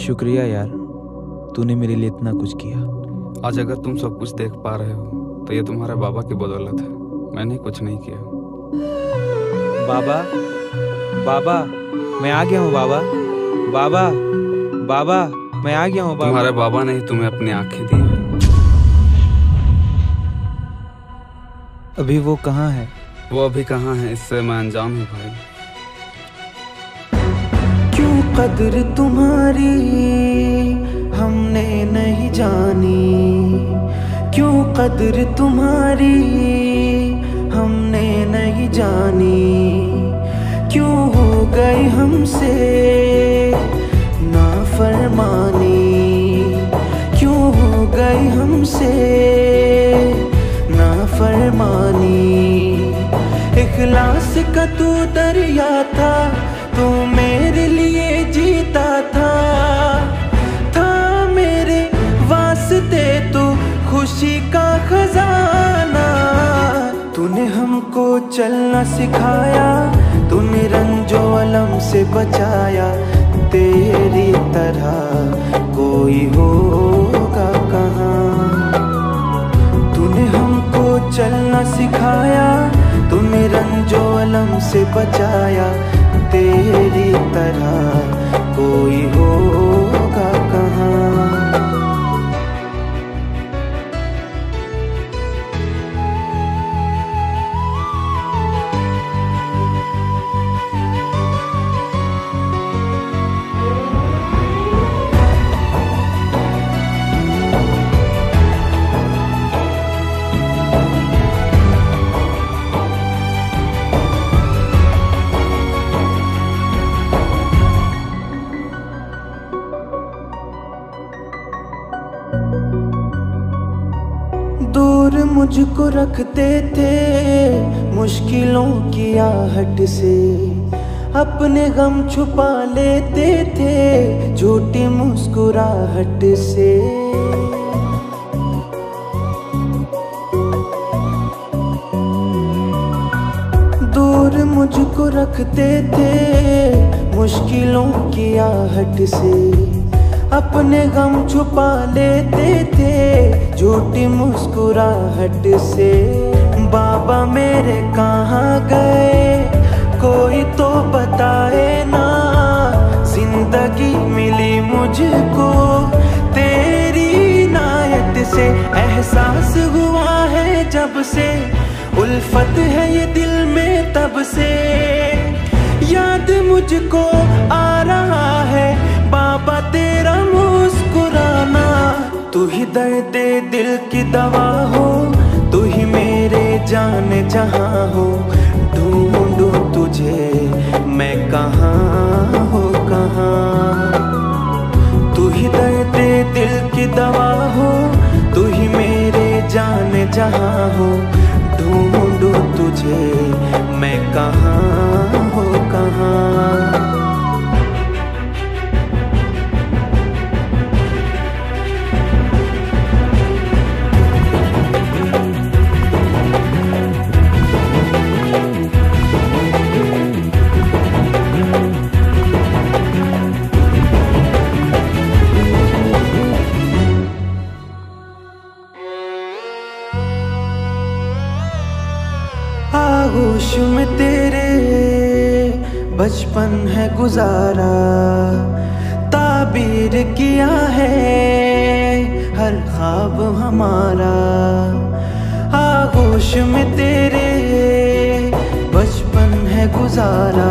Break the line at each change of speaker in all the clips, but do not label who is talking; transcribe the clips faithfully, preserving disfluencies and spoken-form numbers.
शुक्रिया यार, तूने मेरे लिए इतना कुछ किया।
आज अगर तुम सब कुछ देख पा रहे हो तो ये तुम्हारे बाबा की बदौलत है, मैंने कुछ नहीं किया।
बाबा, बाबा, मैं आ गया हूँ बाबा। बाबा, बाबा, मैं आ गया हूँ बाबा।
तुम्हारे बाबा ने ही तुम्हें अपनी आंखें दी हैं।
अभी वो कहाँ है?
वो अभी कहाँ है इससे मैं अनजान हूँ भाई।
क्यों कदर तुम्हारी हमने नहीं जानी, क्यों कदर तुम्हारी हमने नहीं जानी, क्यों हो गई हमसे नाफरमानी, क्यों हो गई हमसे नाफरमानी। इखलास का तू दरिया था, तू मेरे लिए जीता था, था मेरे वास्ते तू खुशी का खजाना। तूने हमको चलना सिखाया, तूने रंजो अलम से बचाया, तेरी तरह कोई होगा कहाँ। तूने हमको चलना सिखाया, तूने रंजो अलम से बचाया, तेरी तरह कोई होगा कहाँ। दूर मुझको रखते थे मुश्किलों की आहट से, अपने गम छुपा लेते थे झूठी मुस्कुराहट से। दूर मुझको रखते थे मुश्किलों की आहट से, अपने गम छुपा लेते थे झूठी मुस्कुराहट से। बाबा मेरे कहाँ गए कोई तो बताए ना, जिंदगी मिली मुझको तेरी इनायत से। एहसास हुआ है जब से, उल्फत है ये दिल में तब से, याद मुझको आ रहा है बाबा तेरा मुस्कुराना। तू ही दर्द दिल की दवा हो, तू ही मेरे जान जहां हो, ढूंढूं तुझे मैं कहाँ हो कहाँ। तू ही दर्द दिल की दवा हो, तू ही मेरे जान जहां हो, ढूंढूं तुझे मैं कहाँ हो कहाँ। आगोश में तेरे बचपन है गुजारा, ताबीर किया है हर ख्वाब हमारा। आगोश में तेरे बचपन है गुजारा,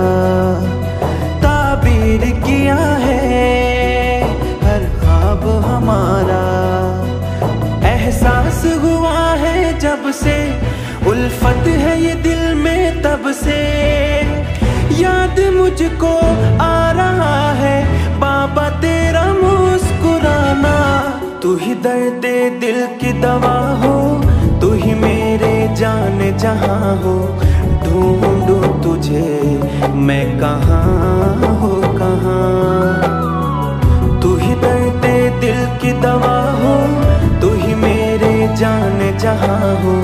ताबीर किया है हर ख्वाब हमारा। एहसास हुआ है जब से, उल्फत है ये दिल में तब से, याद मुझको आ रहा है बाबा तेरा मुस्कुराना। तू ही दर्द दिल की दवा हो, तू ही मेरे जान जहां हो, ढूंढूं तुझे मैं कहाँ हो कहाँ। तू ही दर्द दिल की दवा हो, तू ही मेरे जान जहां हो,